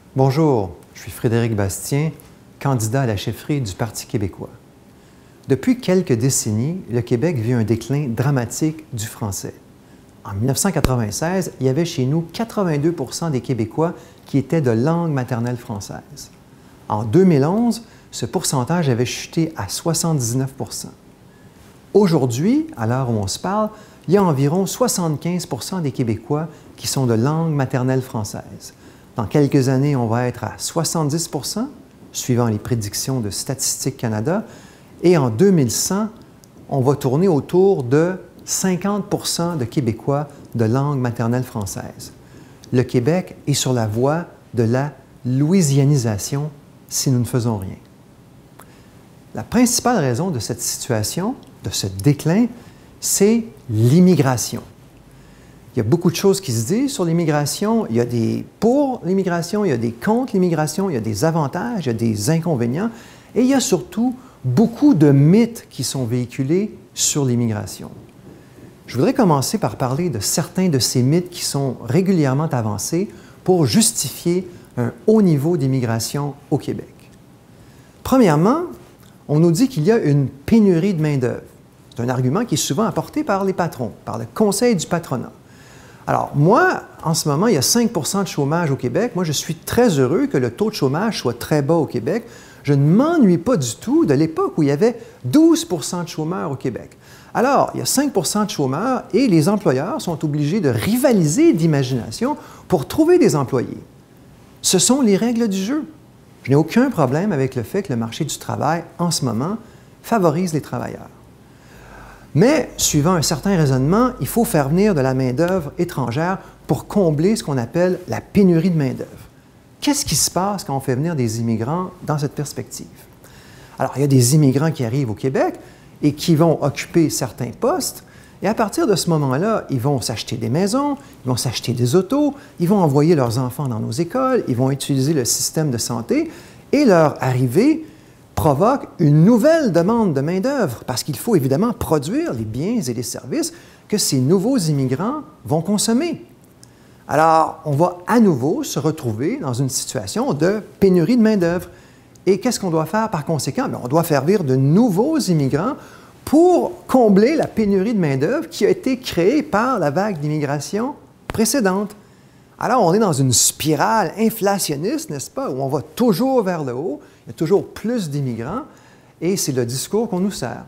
Bonjour, je suis Frédéric Bastien, candidat à la chefferie du Parti québécois. Depuis quelques décennies, le Québec vit un déclin dramatique du français. En 1996, il y avait chez nous 82 % des Québécois qui étaient de langue maternelle française. En 2011, ce pourcentage avait chuté à 79 %. Aujourd'hui, à l'heure où on se parle, il y a environ 75 % des Québécois qui sont de langue maternelle française. Dans quelques années, on va être à 70 %, suivant les prédictions de Statistique Canada, et en 2100, on va tourner autour de 50 % de Québécois de langue maternelle française. Le Québec est sur la voie de la louisianisation si nous ne faisons rien. La principale raison de cette situation, de ce déclin, c'est l'immigration. Il y a beaucoup de choses qui se disent sur l'immigration. Il y a des pour l'immigration, il y a des contre l'immigration, il y a des avantages, il y a des inconvénients. Et il y a surtout beaucoup de mythes qui sont véhiculés sur l'immigration. Je voudrais commencer par parler de certains de ces mythes qui sont régulièrement avancés pour justifier un haut niveau d'immigration au Québec. Premièrement, on nous dit qu'il y a une pénurie de main-d'œuvre. C'est un argument qui est souvent apporté par les patrons, par le Conseil du patronat. Alors, moi, en ce moment, il y a 5 % de chômage au Québec. Moi, je suis très heureux que le taux de chômage soit très bas au Québec. Je ne m'ennuie pas du tout de l'époque où il y avait 12 % de chômeurs au Québec. Alors, il y a 5 % de chômeurs et les employeurs sont obligés de rivaliser d'imagination pour trouver des employés. Ce sont les règles du jeu. Je n'ai aucun problème avec le fait que le marché du travail, en ce moment, favorise les travailleurs. Mais, suivant un certain raisonnement, il faut faire venir de la main-d'œuvre étrangère pour combler ce qu'on appelle la pénurie de main-d'œuvre. Qu'est-ce qui se passe quand on fait venir des immigrants dans cette perspective? Alors, il y a des immigrants qui arrivent au Québec et qui vont occuper certains postes, et à partir de ce moment-là, ils vont s'acheter des maisons, ils vont s'acheter des autos, ils vont envoyer leurs enfants dans nos écoles, ils vont utiliser le système de santé, et leur arrivée provoque une nouvelle demande de main-d'œuvre, parce qu'il faut évidemment produire les biens et les services que ces nouveaux immigrants vont consommer. Alors, on va à nouveau se retrouver dans une situation de pénurie de main-d'œuvre. Et qu'est-ce qu'on doit faire par conséquent? Bien, on doit faire venir de nouveaux immigrants pour combler la pénurie de main-d'œuvre qui a été créée par la vague d'immigration précédente. Alors, on est dans une spirale inflationniste, n'est-ce pas, où on va toujours vers le haut, il y a toujours plus d'immigrants, et c'est le discours qu'on nous sert.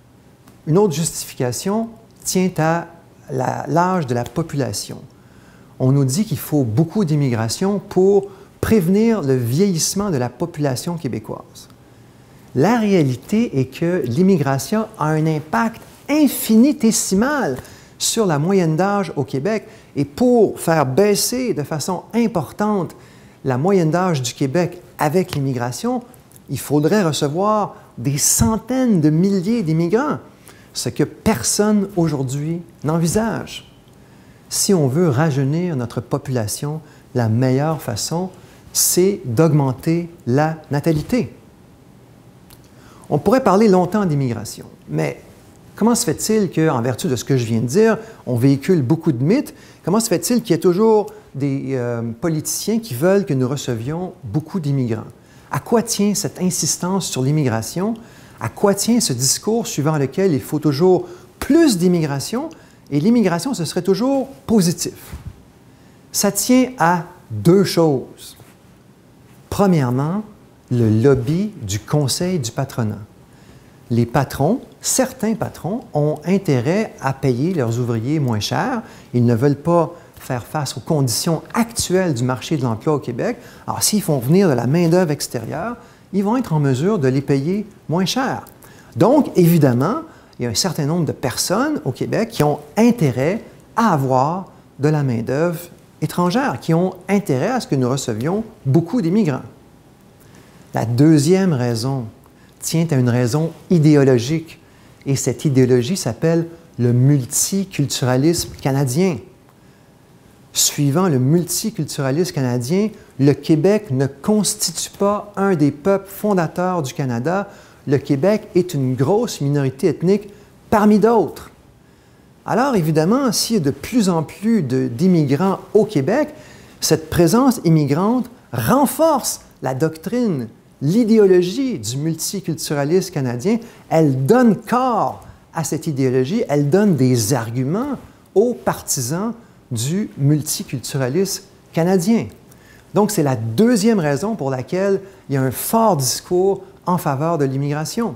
Une autre justification tient à l'âge de la population. On nous dit qu'il faut beaucoup d'immigration pour prévenir le vieillissement de la population québécoise. La réalité est que l'immigration a un impact infinitésimal sur la moyenne d'âge au Québec, et pour faire baisser de façon importante la moyenne d'âge du Québec avec l'immigration, il faudrait recevoir des centaines de milliers d'immigrants, ce que personne aujourd'hui n'envisage. Si on veut rajeunir notre population, la meilleure façon, c'est d'augmenter la natalité. On pourrait parler longtemps d'immigration, mais comment se fait-il qu'en vertu de ce que je viens de dire, on véhicule beaucoup de mythes? Comment se fait-il qu'il y ait toujours des politiciens qui veulent que nous recevions beaucoup d'immigrants? À quoi tient cette insistance sur l'immigration? À quoi tient ce discours suivant lequel il faut toujours plus d'immigration et l'immigration, ce serait toujours positif? Ça tient à deux choses. Premièrement, le lobby du Conseil du patronat. Les patrons, certains patrons, ont intérêt à payer leurs ouvriers moins cher. Ils ne veulent pas faire face aux conditions actuelles du marché de l'emploi au Québec. Alors, s'ils font venir de la main-d'œuvre extérieure, ils vont être en mesure de les payer moins cher. Donc, évidemment, il y a un certain nombre de personnes au Québec qui ont intérêt à avoir de la main-d'œuvre étrangère, qui ont intérêt à ce que nous recevions beaucoup d'immigrants. La deuxième raison tient à une raison idéologique, et cette idéologie s'appelle le multiculturalisme canadien. Suivant le multiculturalisme canadien, le Québec ne constitue pas un des peuples fondateurs du Canada. Le Québec est une grosse minorité ethnique parmi d'autres. Alors, évidemment, s'il y a de plus en plus d'immigrants au Québec, cette présence immigrante renforce la doctrine, l'idéologie du multiculturalisme canadien. Elle donne corps à cette idéologie, elle donne des arguments aux partisans du multiculturalisme canadien. Donc, c'est la deuxième raison pour laquelle il y a un fort discours en faveur de l'immigration.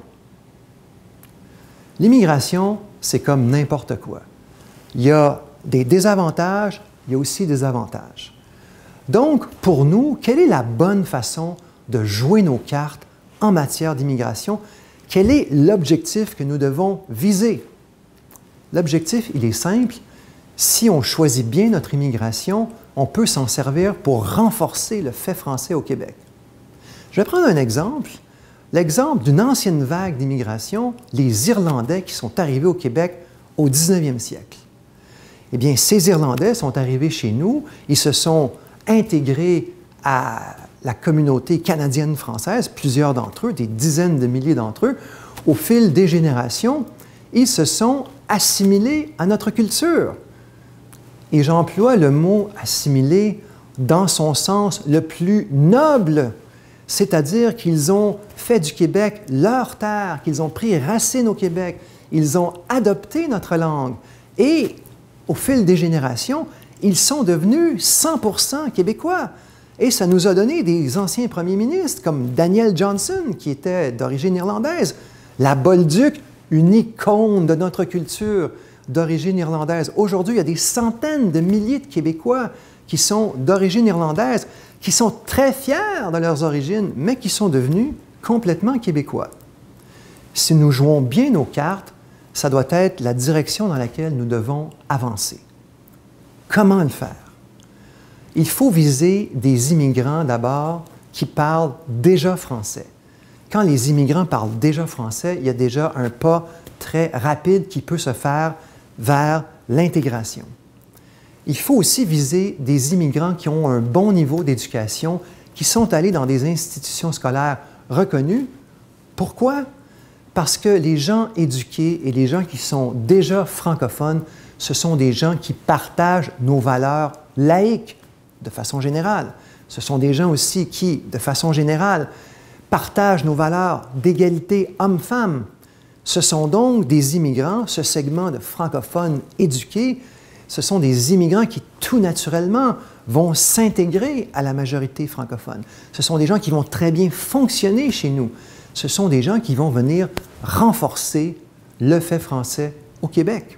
L'immigration, c'est comme n'importe quoi. Il y a des désavantages, il y a aussi des avantages. Donc, pour nous, quelle est la bonne façon de jouer nos cartes en matière d'immigration? Quel est l'objectif que nous devons viser? L'objectif, il est simple. Si on choisit bien notre immigration, on peut s'en servir pour renforcer le fait français au Québec. Je vais prendre un exemple, l'exemple d'une ancienne vague d'immigration, les Irlandais qui sont arrivés au Québec au 19e siècle. Eh bien, ces Irlandais sont arrivés chez nous, ils se sont intégrés à la communauté canadienne-française, plusieurs d'entre eux, des dizaines de milliers d'entre eux. Au fil des générations, ils se sont assimilés à notre culture. Et j'emploie le mot « assimiler » dans son sens le plus noble, c'est-à-dire qu'ils ont fait du Québec leur terre, qu'ils ont pris racine au Québec, ils ont adopté notre langue. Et au fil des générations, ils sont devenus 100% québécois. Et ça nous a donné des anciens premiers ministres comme Daniel Johnson, qui était d'origine irlandaise, la Bolduc, une icône de notre culture d'origine irlandaise. Aujourd'hui, il y a des centaines de milliers de Québécois qui sont d'origine irlandaise, qui sont très fiers de leurs origines, mais qui sont devenus complètement québécois. Si nous jouons bien nos cartes, ça doit être la direction dans laquelle nous devons avancer. Comment le faire? Il faut viser des immigrants d'abord qui parlent déjà français. Quand les immigrants parlent déjà français, il y a déjà un pas très rapide qui peut se faire vers l'intégration. Il faut aussi viser des immigrants qui ont un bon niveau d'éducation, qui sont allés dans des institutions scolaires reconnues. Pourquoi? Parce que les gens éduqués et les gens qui sont déjà francophones, ce sont des gens qui partagent nos valeurs laïques de façon générale. Ce sont des gens aussi qui, de façon générale, partagent nos valeurs d'égalité homme-femme. Ce sont donc des immigrants, ce segment de francophones éduqués, ce sont des immigrants qui, tout naturellement, vont s'intégrer à la majorité francophone. Ce sont des gens qui vont très bien fonctionner chez nous. Ce sont des gens qui vont venir renforcer le fait français au Québec.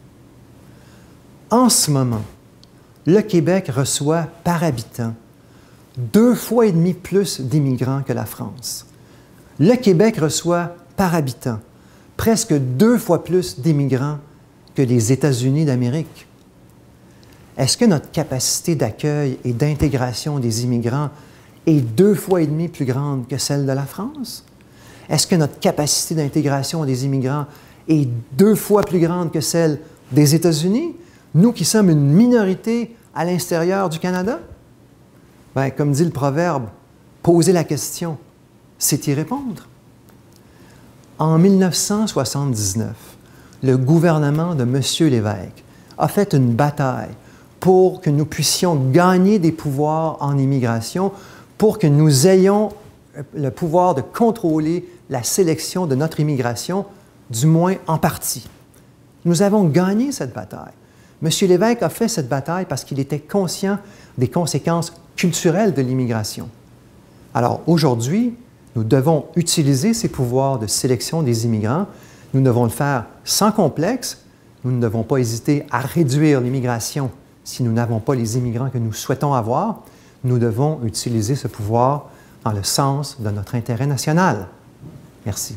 En ce moment, le Québec reçoit par habitant 2,5 fois plus d'immigrants que la France. Le Québec reçoit par habitant presque 2 fois plus d'immigrants que les États-Unis d'Amérique. Est-ce que notre capacité d'accueil et d'intégration des immigrants est 2,5 fois plus grande que celle de la France? Est-ce que notre capacité d'intégration des immigrants est 2 fois plus grande que celle des États-Unis? Nous qui sommes une minorité à l'extérieur du Canada? Bien, comme dit le proverbe, poser la question, c'est y répondre. En 1979, le gouvernement de M. Lévesque a fait une bataille pour que nous puissions gagner des pouvoirs en immigration, pour que nous ayons le pouvoir de contrôler la sélection de notre immigration, du moins en partie. Nous avons gagné cette bataille. M. Lévesque a fait cette bataille parce qu'il était conscient des conséquences culturelles de l'immigration. Alors aujourd'hui, nous devons utiliser ces pouvoirs de sélection des immigrants. Nous devons le faire sans complexe. Nous ne devons pas hésiter à réduire l'immigration si nous n'avons pas les immigrants que nous souhaitons avoir. Nous devons utiliser ce pouvoir dans le sens de notre intérêt national. Merci.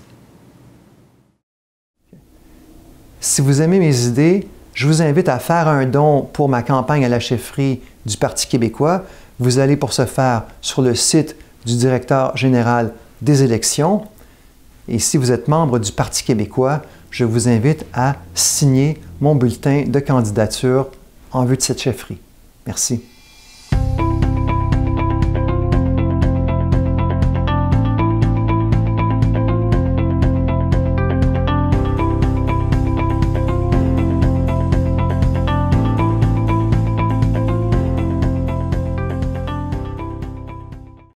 Si vous aimez mes idées, je vous invite à faire un don pour ma campagne à la chefferie du Parti québécois. Vous allez pour ce faire sur le site du directeur général des élections. Et si vous êtes membre du Parti québécois, je vous invite à signer mon bulletin de candidature en vue de cette chefferie. Merci.